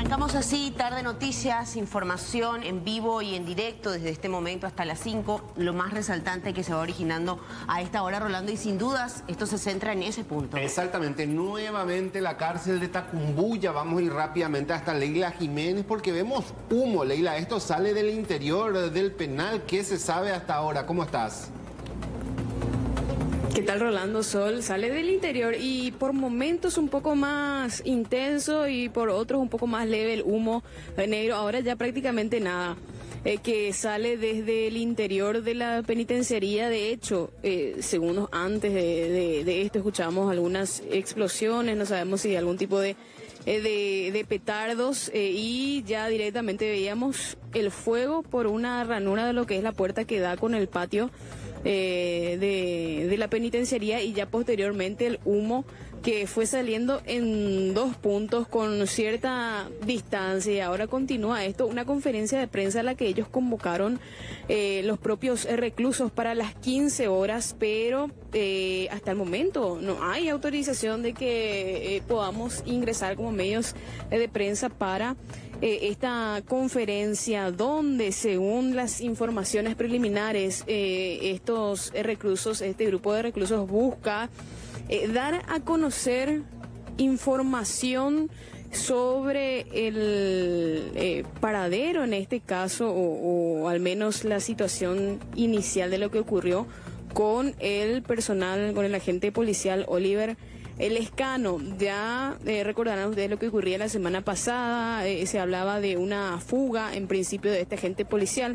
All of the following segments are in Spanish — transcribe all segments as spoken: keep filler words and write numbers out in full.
Arrancamos así, tarde noticias, información en vivo y en directo desde este momento hasta las cinco. Lo más resaltante que se va originando a esta hora, Rolando, y sin dudas esto se centra en ese punto. Exactamente, nuevamente la cárcel de Tacumbuya. Vamos a ir rápidamente hasta Leila Jiménez porque vemos humo. Leila, esto sale del interior del penal. ¿Qué se sabe hasta ahora? ¿Cómo estás? ¿Qué tal, Rolando? Sol sale del interior y por momentos un poco más intenso y por otros un poco más leve el humo negro. Ahora ya prácticamente nada. Eh, que sale desde el interior de la penitenciaría. De hecho, eh, segundos antes de, de, de esto escuchamos algunas explosiones, no sabemos si algún tipo de, eh, de, de petardos, eh, y ya directamente veíamos el fuego por una ranura de lo que es la puerta que da con el patio eh, de, de la penitenciaría, y ya posteriormente el humo que fue saliendo en dos puntos con cierta distancia. Y ahora continúa esto, una conferencia de prensa a la que ellos convocaron eh, los propios reclusos para las quince horas, pero eh, hasta el momento no hay autorización de que eh, podamos ingresar como medios eh, de prensa para eh, esta conferencia, donde según las informaciones preliminares eh, estos reclusos, este grupo de reclusos busca Eh, dar a conocer información sobre el eh, paradero, en este caso, o, o al menos la situación inicial de lo que ocurrió con el personal, con el agente policial Oliver Lescano. Ya eh, recordarán ustedes lo que ocurría la semana pasada. Eh, se hablaba de una fuga en principio de este agente policial.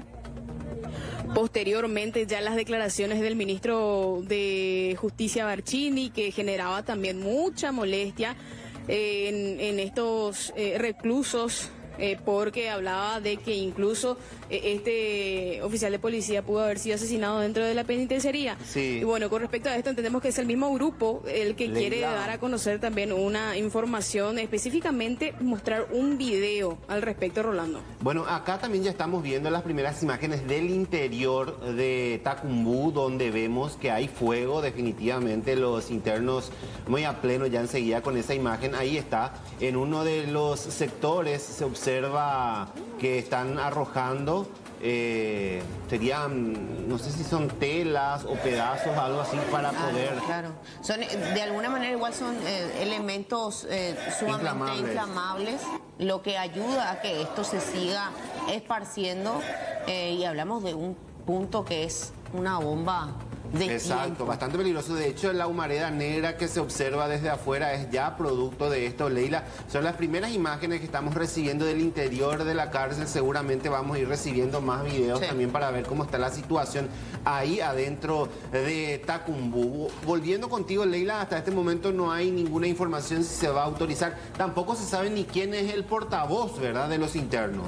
Posteriormente ya las declaraciones del ministro de Justicia Barcini, que generaba también mucha molestia eh, en, en estos eh, reclusos, eh, porque hablaba de que incluso eh, este oficial de policía pudo haber sido asesinado dentro de la penitenciaría. Sí. Y bueno, con respecto a esto entendemos que es el mismo grupo el que Leila. quiere dar a conocer también una información, específicamente mostrar un video al respecto, Rolando. Bueno, acá también ya estamos viendo las primeras imágenes del interior de Tacumbú, donde vemos que hay fuego. Definitivamente los internos muy a pleno ya enseguida con esa imagen. Ahí está, en uno de los sectores se observa que están arrojando, eh, serían, no sé si son telas o pedazos, algo así para Ah, poder... Claro, son, eh, de alguna manera igual son eh, elementos eh, sumamente Inflamables. inflamables, lo que ayuda a que esto se siga esparciendo, eh, y hablamos de un punto que es una bomba de Exacto, tiempo. bastante peligroso. De hecho, la humareda negra que se observa desde afuera es ya producto de esto, Leila. Son las primeras imágenes que estamos recibiendo del interior de la cárcel. Seguramente vamos a ir recibiendo más videos Sí. también para ver cómo está la situación ahí adentro de Tacumbú. Volviendo contigo, Leila, hasta este momento no hay ninguna información si se va a autorizar. Tampoco se sabe ni quién es el portavoz, ¿verdad?, de los internos.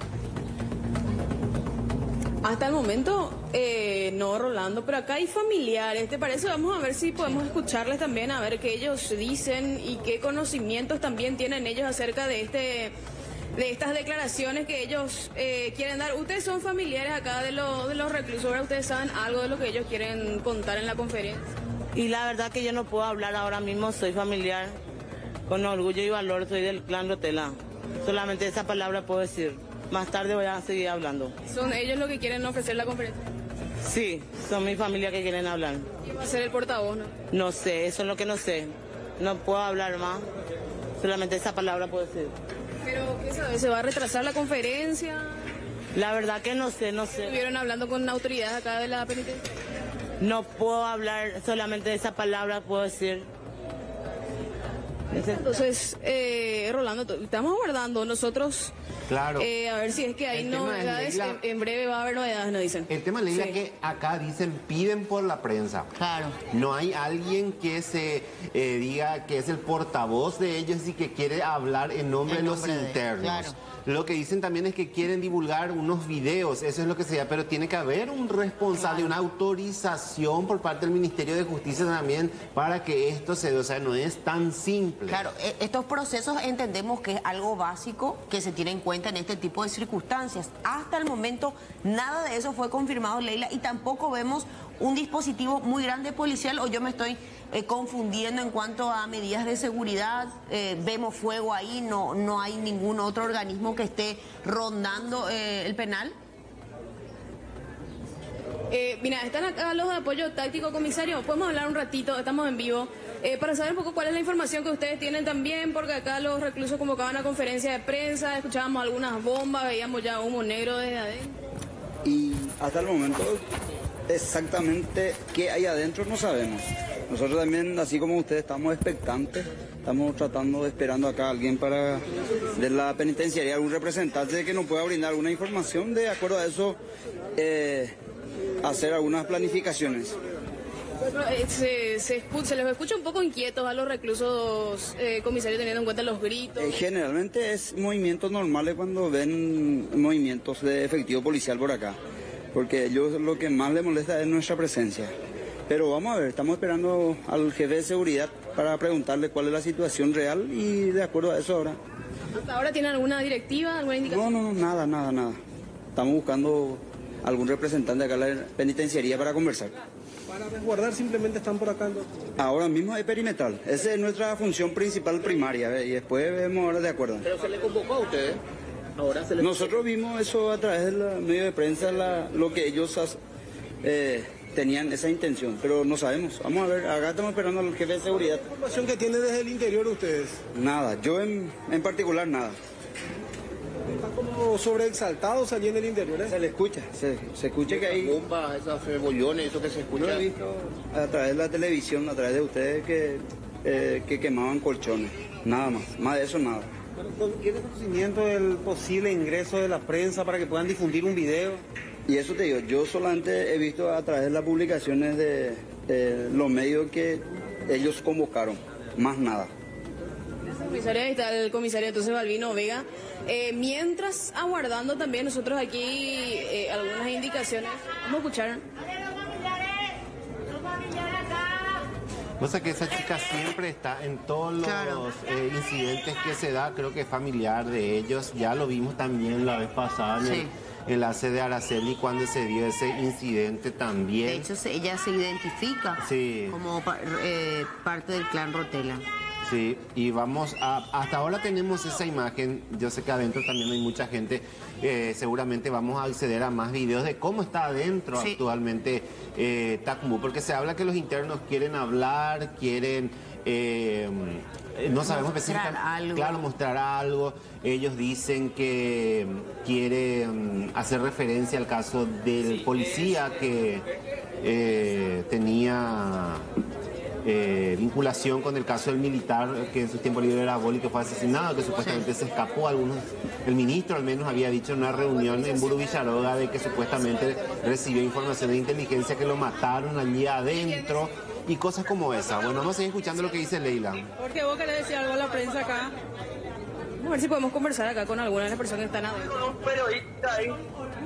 Hasta el momento, eh, no, Rolando, pero acá hay familiares, ¿te parece? Vamos a ver si podemos escucharles también, a ver qué ellos dicen y qué conocimientos también tienen ellos acerca de este de estas declaraciones que ellos eh, quieren dar. Ustedes son familiares acá de, lo, de los reclusos, ¿verdad? Ustedes saben algo de lo que ellos quieren contar en la conferencia. Y la verdad que yo no puedo hablar ahora mismo, soy familiar, con orgullo y valor, soy del clan Rotela. Solamente esa palabra puedo decir. Más tarde voy a seguir hablando. ¿Son ellos los que quieren ofrecer la conferencia? Sí, son mi familia que quieren hablar. ¿Quién va a ser el portavoz, no? No sé, eso es lo que no sé. No puedo hablar más. Solamente esa palabra puedo decir. Pero, ¿qué sabe? ¿Se va a retrasar la conferencia? La verdad que no sé, no sé. ¿Estuvieron hablando con autoridades acá de la penitencia? No puedo hablar, solamente esa palabra puedo decir. Entonces, eh, Rolando, estamos aguardando nosotros. Claro. Eh, a ver si es que hay El tema es, novedades. Leila, En, en breve va a haber novedades, nos dicen. El tema, Leila, Sí. que acá dicen, piden por la prensa. Claro. No hay alguien que se eh, diga que es el portavoz de ellos y que quiere hablar en nombre En de los nombre de- internos. claro. Lo que dicen también es que quieren divulgar unos videos, eso es lo que se llama, pero tiene que haber un responsable, Claro. una autorización por parte del Ministerio de Justicia también para que esto se dé, o sea, no es tan simple. Claro, e- estos procesos entendemos que es algo básico que se tiene en cuenta en este tipo de circunstancias. Hasta el momento nada de eso fue confirmado, Leila, y tampoco vemos un dispositivo muy grande policial, o yo me estoy eh, confundiendo en cuanto a medidas de seguridad. Eh, vemos fuego ahí, no, no hay ningún otro organismo que esté rondando eh, el penal. Eh, mira, están acá los de apoyo táctico, comisario. Podemos hablar un ratito, estamos en vivo, eh, para saber un poco cuál es la información que ustedes tienen también, porque acá los reclusos convocaban a conferencia de prensa, escuchábamos algunas bombas, veíamos ya humo negro desde adentro. Y hasta el momento exactamente qué hay adentro no sabemos. Nosotros también, así como ustedes, estamos expectantes, estamos tratando, esperando acá a alguien para de la penitenciaría, algún representante que nos pueda brindar alguna información, de acuerdo a eso eh, hacer algunas planificaciones. Bueno, eh, se, se, escucha, se les escucha un poco inquietos a los reclusos, eh, comisario, teniendo en cuenta los gritos. Eh, generalmente es movimientos normales cuando ven movimientos de efectivo policial por acá, porque ellos lo que más les molesta es nuestra presencia. Pero vamos a ver, estamos esperando al jefe de seguridad para preguntarle cuál es la situación real y de acuerdo a eso ahora. ¿Hasta ahora tienen alguna directiva, alguna indicación? No, no, nada, nada, nada. Estamos buscando algún representante acá en la penitenciaría para conversar. Para resguardar simplemente están por acá. ¿No? Ahora mismo es perimetral. Esa es nuestra función principal primaria, ¿ve? Y después vemos ahora de acuerdo. ¿Pero se le convocó a ustedes? Ahora se le... Nosotros vimos eso a través del medio de prensa, la, lo que ellos eh, tenían esa intención, pero no sabemos. Vamos a ver, acá estamos esperando al jefe de seguridad. ¿Qué información que tienen desde el interior ustedes? Nada, yo en, en particular nada. Están como sobreexaltados allí en el interior, ¿eh? Se le escucha, se, se escucha que hay... bombas, esos cebollones, eso que se escucha. Yo he visto a través de la televisión, a través de ustedes, que, eh, que quemaban colchones. Nada más, más de eso nada. ¿Tiene conocimiento del posible ingreso de la prensa para que puedan difundir un video? Y eso te digo, yo solamente he visto a través de las publicaciones de eh, los medios que ellos convocaron, más nada. Comisario, ahí está el comisario entonces Balbino Vega. Eh, mientras aguardando también nosotros aquí eh, algunas indicaciones. Vamos a escuchar. O sea que esa chica siempre está en todos los Claro. eh, incidentes que se da, creo que es familiar de ellos. Ya lo vimos también la vez pasada en Sí. el enlace de Araceli cuando se dio ese incidente también. De hecho, se- ella se identifica Sí. como pa- eh, parte del clan Rotela. Sí, y vamos a... Hasta ahora tenemos esa imagen, yo sé que adentro también hay mucha gente, eh, seguramente vamos a acceder a más videos de cómo está adentro Sí. actualmente eh, Tacumbú, porque se habla que los internos quieren hablar, quieren... eh, no sabemos Mostrar específicamente, algo. claro, mostrar algo. Ellos dicen que quieren hacer referencia al caso del policía que eh, tenía... Eh, vinculación con el caso del militar que en su tiempo libre era Boli, que fue asesinado, que supuestamente se escapó. Algunos, el ministro al menos había dicho en una reunión en Buru Villaroga de que supuestamente recibió información de inteligencia que lo mataron allí adentro y cosas como esa. Bueno, vamos a seguir escuchando lo que dice Leila. Porque vos querés decir algo a la prensa acá. Vamos a ver si podemos conversar acá con alguna de las personas que están adentro. Un periodista ahí.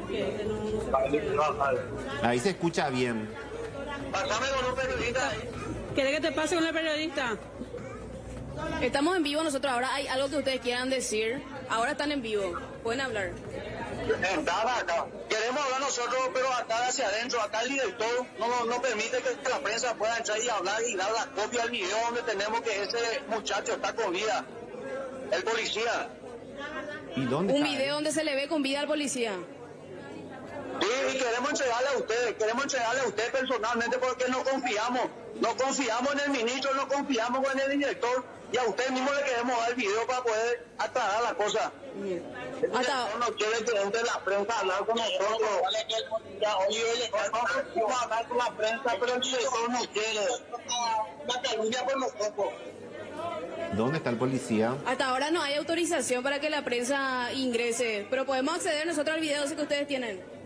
Ahí se escucha bien. Pásame con un periodista ahí. ¿Querés que te pase con el periodista? Estamos en vivo nosotros ahora. ¿Hay algo que ustedes quieran decir? Ahora están en vivo. Pueden hablar. Nada acá. Queremos hablar nosotros, pero acá hacia adentro, acá el director no, no, no permite que la prensa pueda entrar y hablar y dar la copia del video donde tenemos que ese muchacho está con vida. El policía. ¿Y dónde Un está video él? donde se le ve con vida al policía. Sí, y queremos entregarle a ustedes, queremos entregarle a usted personalmente porque no confiamos, no confiamos en el ministro, no confiamos en el director y a usted mismo le queremos dar el video para poder aclarar la cosa. El director no quiere que entre la prensa a hablar con nosotros. Oye, vamos a hablar con la prensa, pero el director no quiere. La calumnia por nosotros. ¿Dónde está el policía? Hasta ahora no hay autorización para que la prensa ingrese, pero podemos acceder nosotros al video ese que ustedes tienen.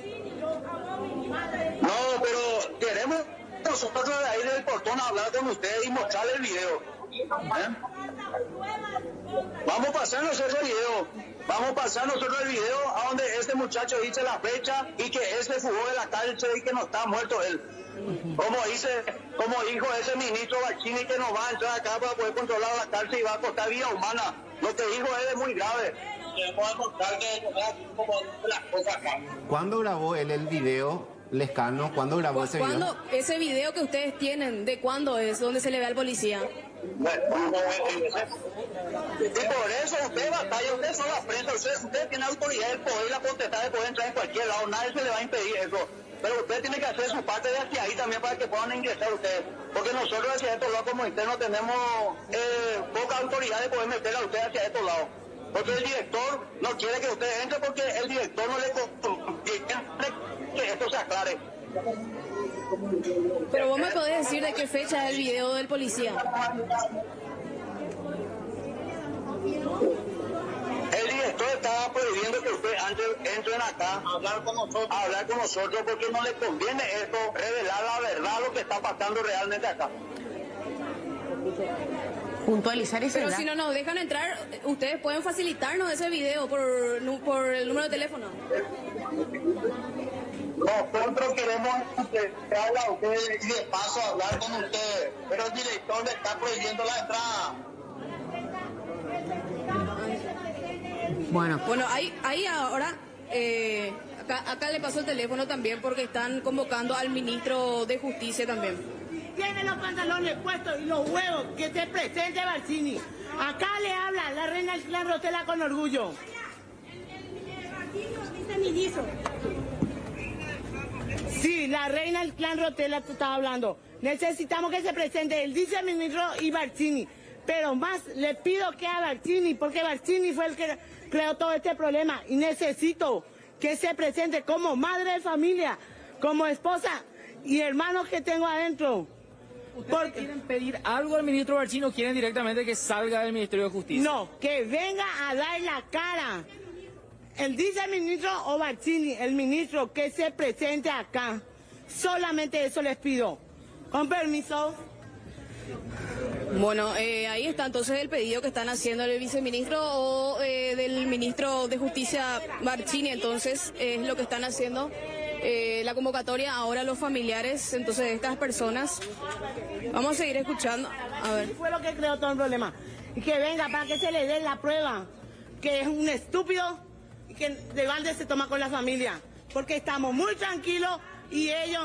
No, pero queremos nosotros de ahí del portón hablar con ustedes y mostrarle el video. ¿Eh? Vamos a pasar nosotros el video. Vamos a pasar nosotros el video a donde este muchacho dice la fecha y que él se fugó de la cárcel y que no está muerto él. Como dice, como dijo ese ministro Bachini que nos va a entrar acá para poder controlar la cárcel y va a costar vida humana. Lo que dijo él es muy grave. Queremos mostrar que como las cosas acá. ¿Cuándo grabó él el video? Lescano, ¿cuándo grabó ese video? ¿Cuándo ese video que ustedes tienen, de cuándo es, donde se le ve al policía? Bueno, y por eso usted batalla, ustedes son la prensa, ustedes usted tiene autoridad, el poder y la potestad de poder entrar en cualquier lado, nadie se le va a impedir eso. Pero usted tiene que hacer su parte de hacia ahí también para que puedan ingresar ustedes. Porque nosotros hacia estos lados como internos tenemos eh, poca autoridad de poder meter a ustedes hacia estos lados. Porque el director no quiere que usted entre porque el director no le quiere que esto se aclare. Pero vos me podés decir de qué fecha es el video del policía. El director estaba prohibiendo que usted antes entren acá a hablar con nosotros, a hablar con nosotros porque no le conviene esto, revelar la verdad lo que está pasando realmente acá. Puntualizar ese. Pero si no nos dejan entrar, ustedes pueden facilitarnos ese video por, por el número de teléfono. Nosotros queremos entregarle a ustedes y de paso hablar con ustedes, pero el director le está prohibiendo la entrada. Bueno, Bueno, ahí, ahí ahora, eh, acá, acá le paso el teléfono también porque están convocando al ministro de Justicia también. Tiene los pantalones puestos y los huevos, que se presente Barcini. Acá le habla la reina del clan Rotela con orgullo. Sí, la reina del clan Rotela te estaba hablando. Necesitamos que se presente el viceministro y Barcini. Pero más le pido que a Barcini, porque Barcini fue el que creó todo este problema. Y necesito que se presente como madre de familia, como esposa y hermanos que tengo adentro. ¿Ustedes Porque quieren pedir algo al ministro Barcini o quieren directamente que salga del Ministerio de Justicia? no, que venga a dar la cara. El viceministro o Barcini, el ministro, que se presente acá. Solamente eso les pido. Con permiso. Bueno, eh, ahí está entonces el pedido que están haciendo el viceministro o eh, del ministro de Justicia Barcini, entonces es lo que están haciendo. Eh, la convocatoria ahora a los familiares, entonces de estas personas. Vamos a seguir escuchando. A ver. Fue lo que creó todo el problema. Y que venga para que se le dé la prueba. Que es un estúpido y que de balde se toma con la familia. Porque estamos muy tranquilos y ellos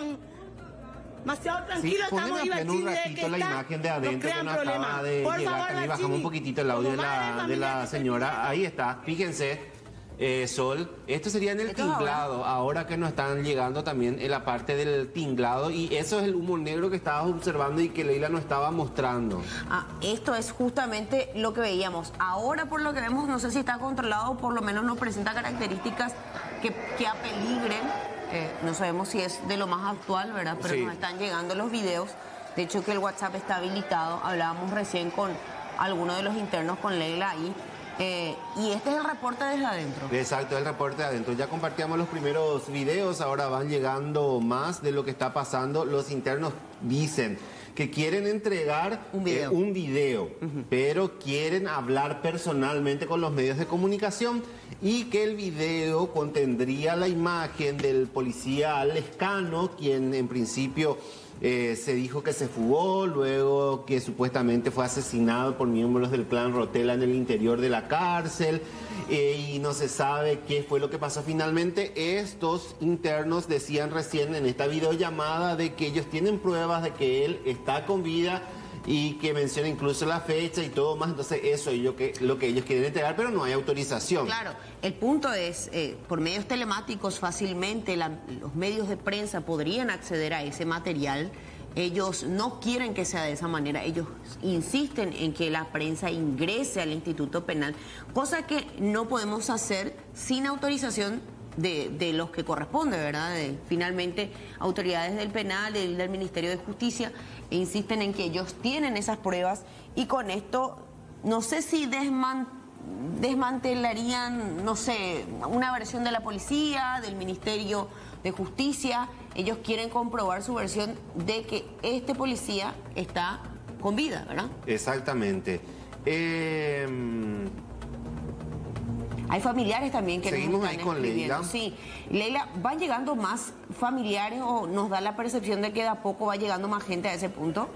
demasiado tranquilos sí, estamos. Y Barcini un de ratito que la está, imagen de adentro que nos problema. acaba de Por llegar. favor, También Barcini, bajamos un poquitito el audio de como madre la, de familia la que se señora. presente. Ahí está, fíjense. Eh, Sol, esto sería en el Esto es ahora. tinglado, ahora que nos están llegando también en la parte del tinglado y eso es el humo negro que estabas observando y que Leila nos estaba mostrando. Ah, esto es justamente lo que veíamos. Ahora por lo que vemos, no sé si está controlado, por lo menos no presenta características que, que apeligren. Eh, no sabemos si es de lo más actual, ¿verdad? Pero Sí. nos están llegando los videos. De hecho que el WhatsApp está habilitado. Hablábamos recién con alguno de los internos, con Leila ahí. Eh, y este es el reporte desde adentro. Exacto, el reporte de adentro. Ya compartíamos los primeros videos, ahora van llegando más de lo que está pasando. Los internos dicen que quieren entregar Un video. eh, un video, uh-huh. pero quieren hablar personalmente con los medios de comunicación y que el video contendría la imagen del policía Lescano, quien en principio eh, se dijo que se fugó, luego que supuestamente fue asesinado por miembros del clan Rotela en el interior de la cárcel, eh, y no se sabe qué fue lo que pasó finalmente. Estos internos decían recién en esta videollamada de que ellos tienen pruebas de que él está con vida y que menciona incluso la fecha y todo más. Entonces eso es lo que, lo que ellos quieren entregar, pero no hay autorización. Claro, el punto es, eh, por medios telemáticos fácilmente la- los medios de prensa podrían acceder a ese material. Ellos no quieren que sea de esa manera, ellos insisten en que la prensa ingrese al Instituto Penal, cosa que no podemos hacer sin autorización de, de los que corresponde, ¿verdad? De, finalmente, autoridades del penal, del, del Ministerio de Justicia, insisten en que ellos tienen esas pruebas y con esto, no sé si desman, desmantelarían, no sé, una versión de la policía, del Ministerio de Justicia. Ellos quieren comprobar su versión de que este policía está con vida, ¿verdad? Exactamente. Eh, Hay familiares también que Seguimos nos ahí están con escribiendo. Leila. Sí, Leila, ¿van llegando más familiares o nos da la percepción de que de a poco va llegando más gente a ese punto?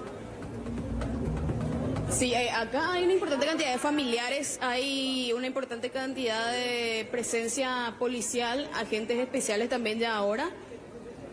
Sí, eh, acá hay una importante cantidad de familiares, hay una importante cantidad de presencia policial, agentes especiales también ya ahora.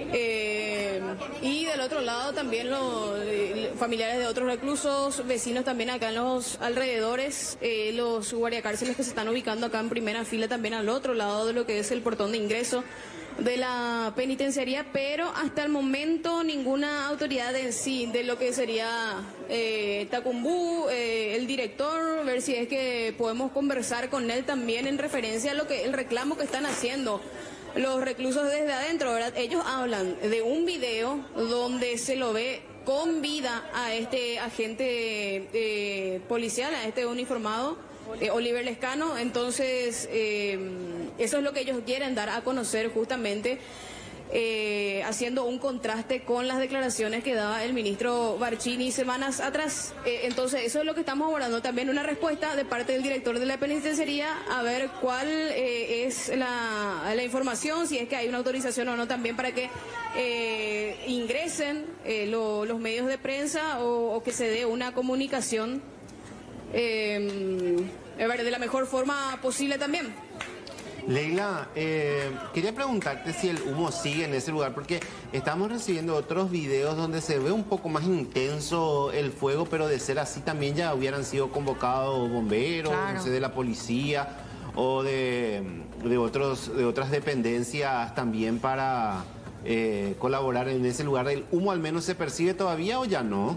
Eh, y del otro lado también los eh, familiares de otros reclusos, vecinos también acá en los alrededores, eh, los guardiacárceles que se están ubicando acá en primera fila también al otro lado de lo que es el portón de ingreso de la penitenciaría, pero hasta el momento ninguna autoridad en sí de lo que sería eh, Tacumbú, eh, el director, ver si es que podemos conversar con él también en referencia a lo que el reclamo que están haciendo los reclusos desde adentro, ¿verdad? Ellos hablan de un video donde se lo ve con vida a este agente eh, policial, a este uniformado, eh, Oliver Lescano. Entonces, eh, eso es lo que ellos quieren dar a conocer justamente, eh, haciendo un contraste con las declaraciones que daba el ministro Barcini semanas atrás. Eh, entonces, eso es lo que estamos abordando. También una respuesta de parte del director de la penitenciaría, a ver cuál eh, es la, la información, si es que hay una autorización o no también para que eh, ingresen eh, lo, los medios de prensa o, o que se dé una comunicación eh, a ver, de la mejor forma posible también. Leila, eh, quería preguntarte si el humo sigue en ese lugar, porque estamos recibiendo otros videos donde se ve un poco más intenso el fuego, pero de ser así también ya hubieran sido convocados bomberos, claro, no sé, de la policía o de, de, otros, de otras dependencias también para eh, colaborar en ese lugar. ¿El humo al menos se percibe todavía o ya no?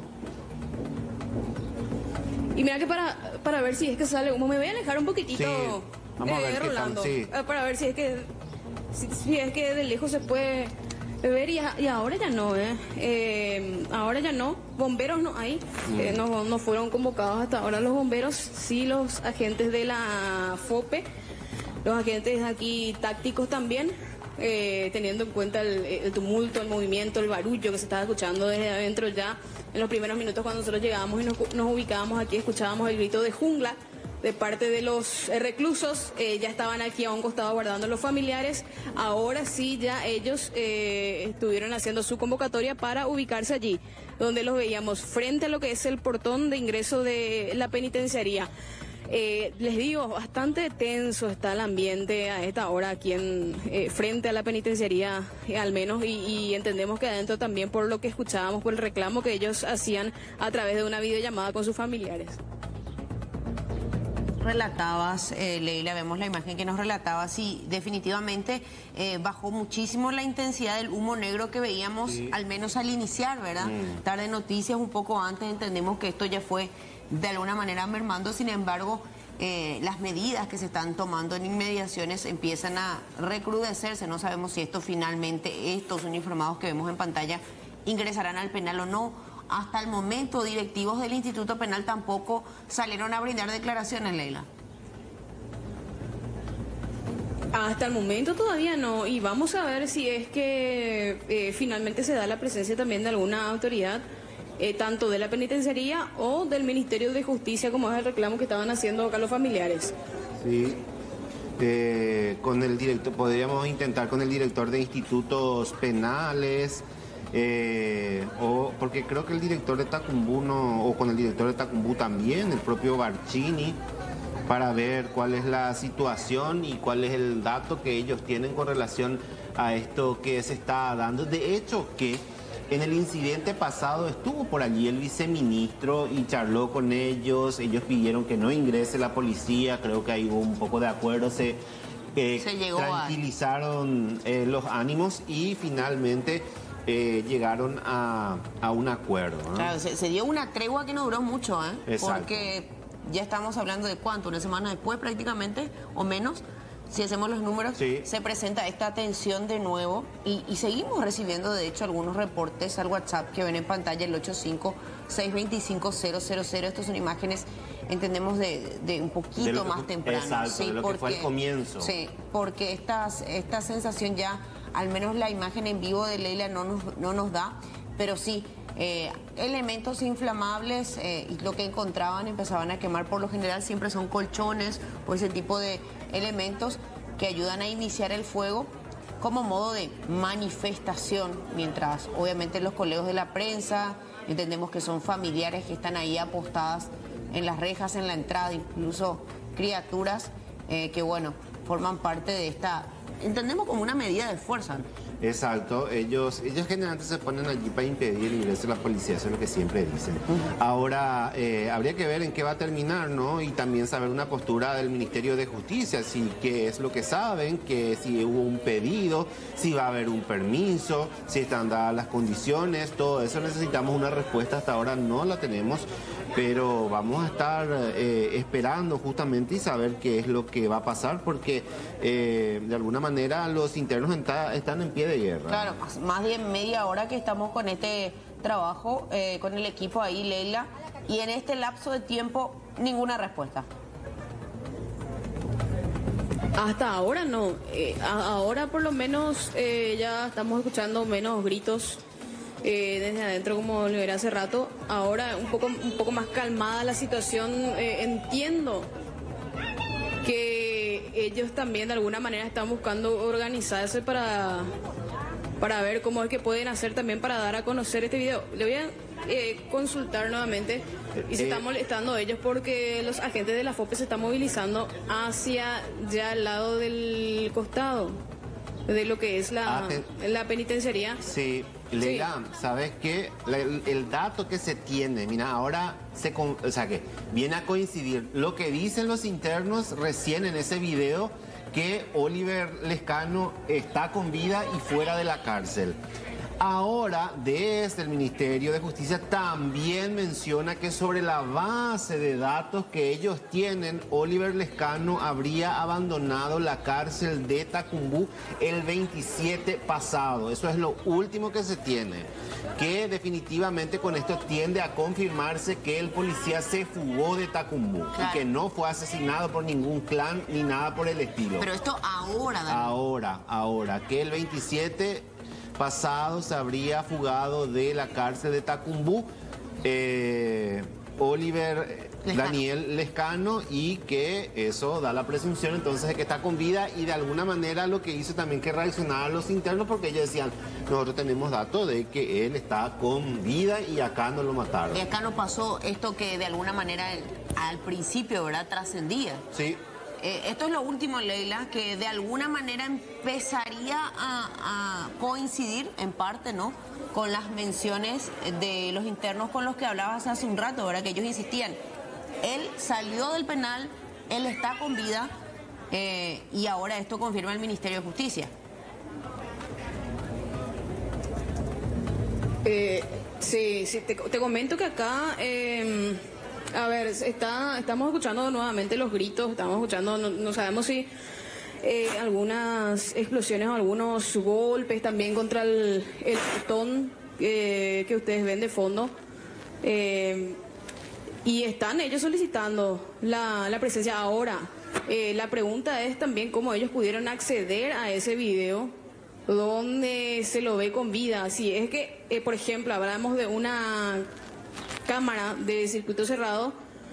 Y mira que para, para ver si es que sale humo, me voy a alejar un poquitito. Sí. Vamos Eh, a ver qué Rolando, tal, sí. para ver si es que si, si es que de lejos se puede ver y, y ahora ya no, ¿eh? Eh, ahora ya no, bomberos no hay, mm. eh, no, no fueron convocados hasta ahora los bomberos, sí los agentes de la FOPE, los agentes aquí tácticos también, eh, teniendo en cuenta el, el tumulto, el movimiento, el barullo que se estaba escuchando desde adentro ya en los primeros minutos cuando nosotros llegábamos y nos, nos ubicábamos aquí, escuchábamos el grito de jungla de parte de los eh, reclusos. Eh, ya estaban aquí a un costado guardando los familiares. Ahora sí, ya ellos eh, estuvieron haciendo su convocatoria para ubicarse allí, donde los veíamos frente a lo que es el portón de ingreso de la penitenciaría. Eh, les digo, bastante tenso está el ambiente a esta hora aquí en eh, frente a la penitenciaría, eh, al menos, y, y entendemos que adentro también por lo que escuchábamos, por el reclamo que ellos hacían a través de una videollamada con sus familiares. Relatabas, eh, Leila, vemos la imagen que nos relatabas y definitivamente eh, bajó muchísimo la intensidad del humo negro que veíamos, sí, al menos al iniciar, ¿verdad? Mm. Tarde Noticias, un poco antes, entendemos que esto ya fue de alguna manera mermando, sin embargo, eh, las medidas que se están tomando en inmediaciones empiezan a recrudecerse. No sabemos si esto finalmente, estos uniformados que vemos en pantalla, ingresarán al penal o no. Hasta el momento, directivos del Instituto Penal tampoco salieron a brindar declaraciones, Leila. Hasta el momento todavía no, y vamos a ver si es que eh, finalmente se da la presencia también de alguna autoridad, eh, tanto de la penitenciaría o del Ministerio de Justicia, como es el reclamo que estaban haciendo acá los familiares. Sí, eh, con el director, podríamos intentar con el director de institutos penales. Eh, o porque creo que el director de Tacumbú no, o con el director de Tacumbú también, el propio Barcini, para ver cuál es la situación y cuál es el dato que ellos tienen con relación a esto que se está dando. De hecho, que en el incidente pasado estuvo por allí el viceministro y charló con ellos. Ellos pidieron que no ingrese la policía, creo que ahí hubo un poco de acuerdo, se, eh, se llegó tranquilizaron a... eh, los ánimos y finalmente Eh, llegaron a, a un acuerdo, ¿no? Claro, se, se dio una tregua que no duró mucho, ¿eh? Exacto. Porque ya estamos hablando de cuánto, una semana después prácticamente, o menos, si hacemos los números, sí, se presenta esta tensión de nuevo y, y seguimos recibiendo, de hecho, algunos reportes al WhatsApp que ven en pantalla, el ocho cinco, seis dos cinco, cero cero cero. Estas son imágenes, entendemos, de, de un poquito de más que, temprano. Exacto, sí, de lo porque, que fue el comienzo. Sí, porque esta, esta sensación ya, al menos la imagen en vivo de Leila no nos, no nos da, pero sí, eh, elementos inflamables eh, y lo que encontraban empezaban a quemar. Por lo general siempre son colchones o ese tipo de elementos que ayudan a iniciar el fuego como modo de manifestación, mientras obviamente los colegas de la prensa, entendemos que son familiares que están ahí apostadas en las rejas, en la entrada, incluso criaturas eh, que, bueno, forman parte de esta, entendemos como una medida de fuerza. Exacto, ellos, ellos generalmente se ponen allí para impedir el ingreso de la policía, eso es lo que siempre dicen. Ahora, eh, habría que ver en qué va a terminar, ¿no? Y también saber una postura del Ministerio de Justicia, si qué es lo que saben, que si hubo un pedido, si va a haber un permiso, si están dadas las condiciones, todo eso necesitamos una respuesta, hasta ahora no la tenemos, pero vamos a estar eh, esperando justamente y saber qué es lo que va a pasar, porque eh, de alguna manera los internos enta- están en pie de guerra. Claro, más de media hora que estamos con este trabajo, eh, con el equipo ahí, Leila, y en este lapso de tiempo, ninguna respuesta. Hasta ahora no. Eh, a- ahora por lo menos eh, ya estamos escuchando menos gritos eh, desde adentro, como lo era hace rato. Ahora un poco, un poco más calmada la situación. Eh, entiendo que ellos también de alguna manera están buscando organizarse para, para ver cómo es que pueden hacer también para dar a conocer este video. Le voy a eh, consultar nuevamente y se Eh, están molestando ellos porque los agentes de la FOPE se están movilizando hacia ya al lado del costado de lo que es la, Ah, te- la penitenciaría. Sí, Leila, ¿sabes qué? La- El, el dato que se tiene, mira, ahora se, con- o sea que viene a coincidir lo que dicen los internos recién en ese video, que Oliver Lescano está con vida y fuera de la cárcel. Ahora, desde el Ministerio de Justicia también menciona que sobre la base de datos que ellos tienen, Oliver Lescano habría abandonado la cárcel de Tacumbú el veintisiete pasado. Eso es lo último que se tiene. Que definitivamente con esto tiende a confirmarse que el policía se fugó de Tacumbú Claro. y que no fue asesinado por ningún clan ni nada por el estilo. Pero esto ahora, Daniel. Ahora, ahora, que el veintisiete pasado se habría fugado de la cárcel de Tacumbú eh, Oliver Lescano. Daniel Lescano, y que eso da la presunción entonces de que está con vida, y de alguna manera lo que hizo también que reaccionar a los internos, porque ellos decían, nosotros tenemos datos de que él está con vida y acá no lo mataron. Y acá no pasó esto que de alguna manera el- al principio, ¿verdad?, trascendía. Sí. Eh, esto es lo último, Leila, que de alguna manera empezaría a, a coincidir en parte, ¿no?, con las menciones de los internos con los que hablabas hace un rato, ¿verdad?, que ellos insistían. Él salió del penal, él está con vida, eh, y ahora esto confirma el Ministerio de Justicia. Eh, sí, sí, te, te comento que acá, eh, a ver, está, estamos escuchando nuevamente los gritos, estamos escuchando, no, no sabemos si eh, algunas explosiones o algunos golpes también contra el, el portón eh, que ustedes ven de fondo. Eh, y están ellos solicitando la, la presencia ahora. Eh, la pregunta es también cómo ellos pudieron acceder a ese video donde se lo ve con vida. Si es que, eh, por ejemplo, hablamos de una cámara de circuito cerrado,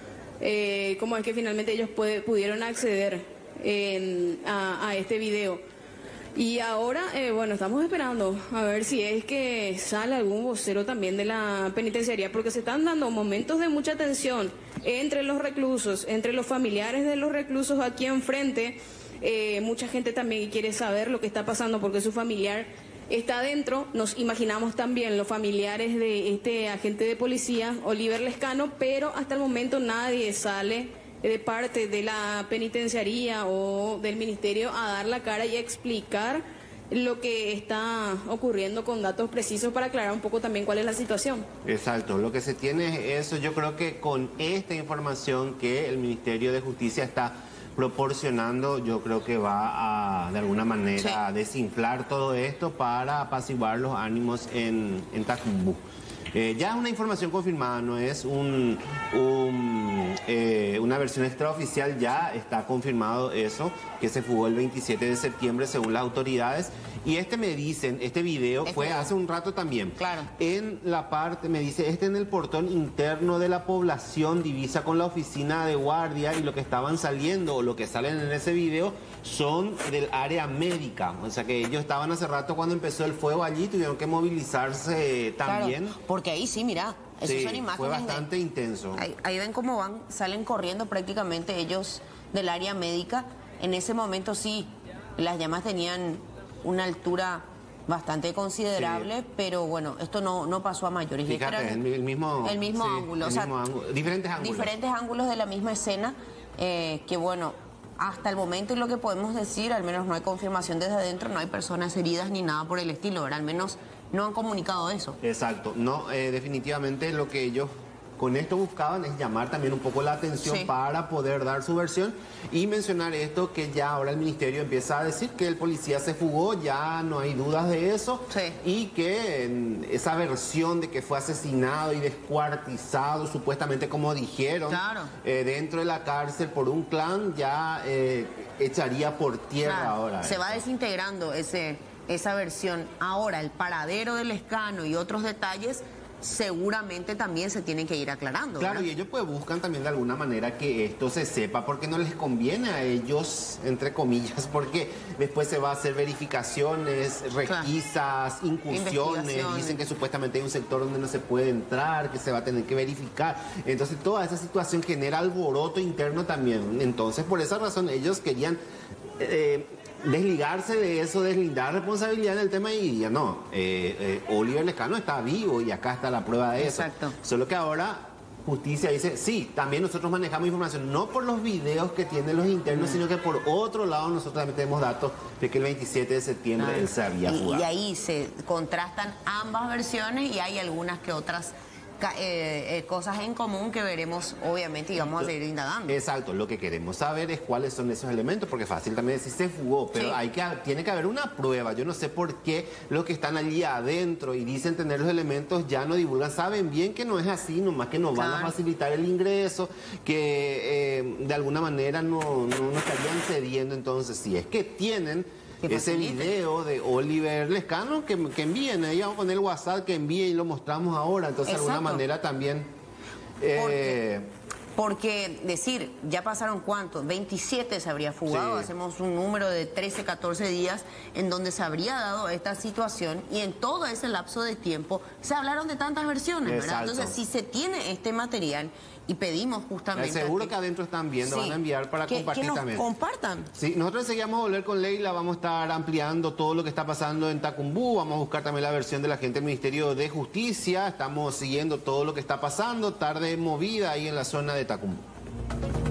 eh, cómo es que finalmente ellos puede, pudieron acceder en- a, a este video. Y ahora, eh, bueno, estamos esperando a ver si es que sale algún vocero también de la penitenciaría, porque se están dando momentos de mucha tensión entre los reclusos, entre los familiares de los reclusos aquí enfrente. Eh, mucha gente también quiere saber lo que está pasando porque su familiar está adentro. Nos imaginamos también los familiares de este agente de policía, Oliver Lescano, pero hasta el momento nadie sale de parte de la penitenciaría o del ministerio a dar la cara y a explicar lo que está ocurriendo con datos precisos para aclarar un poco también cuál es la situación. Exacto, lo que se tiene es eso. Yo creo que con esta información que el Ministerio de Justicia está proporcionando, yo creo que va a de alguna manera Sí. desinflar todo esto para apaciguar los ánimos en, en Tacumbú. Eh, ya es una información confirmada, no es un, un, eh, una versión extraoficial, ya está confirmado eso, que se fugó el veintisiete de septiembre según las autoridades. Y este me dicen, este video Este fue video. hace un rato también. Claro. En la parte, me dice, este en el portón interno de la población, divisa con la oficina de guardia, y lo que estaban saliendo o lo que salen en ese video son del área médica. O sea que ellos estaban hace rato cuando empezó el fuego allí, tuvieron que movilizarse también. Claro, porque ahí sí, mira, esas Sí, son imágenes. fue de- bastante intenso. Ahí, ahí ven cómo van, salen corriendo prácticamente ellos del área médica. En ese momento sí, las llamas tenían una altura bastante considerable, sí. Pero bueno, esto no, no pasó a mayores. Fíjate, era el, el mismo, el mismo sí, ángulo, el o sea, mismo ángulo, diferentes ángulos. Diferentes ángulos de la misma escena, eh, que bueno, hasta el momento, y lo que podemos decir, al menos no hay confirmación desde adentro, no hay personas heridas ni nada por el estilo, ¿verdad? Al menos no han comunicado eso. Exacto, no, eh, definitivamente lo que ellos con esto buscaban es llamar también un poco la atención, sí, para poder dar su versión y mencionar esto, que ya ahora el ministerio empieza a decir que el policía se fugó, ya no hay dudas de eso, sí, y que en esa versión de que fue asesinado y descuartizado, supuestamente como dijeron, claro, eh, dentro de la cárcel por un clan, ya eh, echaría por tierra, claro, ahora. Se esto. va desintegrando ese, esa versión. Ahora, el paradero del Lescano y otros detalles seguramente también se tienen que ir aclarando. Claro, ¿verdad? Y ellos pues buscan también de alguna manera que esto se sepa, porque no les conviene a ellos, entre comillas, porque después se va a hacer verificaciones, requisas, claro, incursiones, dicen que supuestamente hay un sector donde no se puede entrar, que se va a tener que verificar. Entonces toda esa situación genera alboroto interno también. Entonces por esa razón ellos querían Eh, desligarse de eso, deslindar responsabilidad en el tema y ya no, eh, eh, Oliver Lescano está vivo y acá está la prueba de eso. Exacto. Solo que ahora justicia dice, sí, también nosotros manejamos información, no por los videos que tienen los internos, mm. sino que por otro lado nosotros también tenemos datos de que el veintisiete de septiembre ah, él se había jugado. Y, y ahí se contrastan ambas versiones y hay algunas que otras Eh, eh, cosas en común que veremos, obviamente, y vamos a seguir indagando. Exacto, lo que queremos saber es cuáles son esos elementos, porque es fácil también decir se fugó, pero sí, hay que, tiene que haber una prueba. Yo no sé por qué los que están allí adentro y dicen tener los elementos ya no divulgan, saben bien que no es así, nomás que nos van, claro, a facilitar el ingreso, que eh, de alguna manera no, no, no estarían cediendo. Entonces, si es que tienen ese video de Oliver Lescano, que, que envíen, ahí vamos a poner el WhatsApp, que envíe y lo mostramos ahora. Entonces, exacto, de alguna manera también... Eh, Porque decir, ya pasaron cuántos, veintisiete se habría fugado, sí, hacemos un número de trece, catorce días en donde se habría dado esta situación y en todo ese lapso de tiempo se hablaron de tantas versiones, ¿verdad? Exacto. Entonces, si se tiene este material y pedimos justamente... Seguro que, que adentro están viendo, sí, van a enviar para que, compartir que nos también. compartan. Sí, nosotros seguimos a volver con Leila, vamos a estar ampliando todo lo que está pasando en Tacumbú, vamos a buscar también la versión de la gente del Ministerio de Justicia, estamos siguiendo todo lo que está pasando, tarde movida ahí en la zona de Tacumbú.